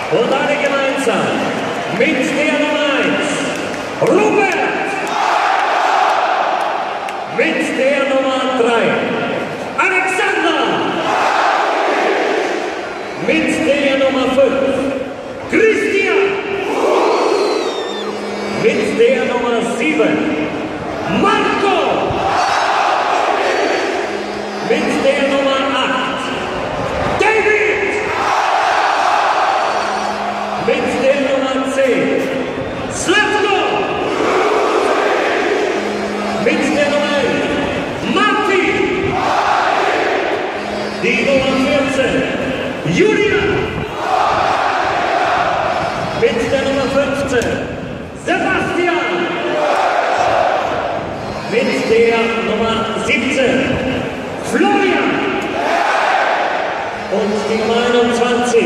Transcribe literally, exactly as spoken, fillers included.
Und alle gemeinsam mit der Nummer eins, Robert. Mit der Nummer drei, Alexander. Mit der Nummer fünf, Christian. Mit der Nummer sieben, Marco. Mit der Nummer acht, David. Mit der Nummer zehn, Slavko. Mit der Nummer elf, Martin. Die Nummer vierzehn, Julia. Mit der Nummer fünfzehn, Sebastian. Mit der Nummer siebzehn, Florian. Und die Nummer einundzwanzig.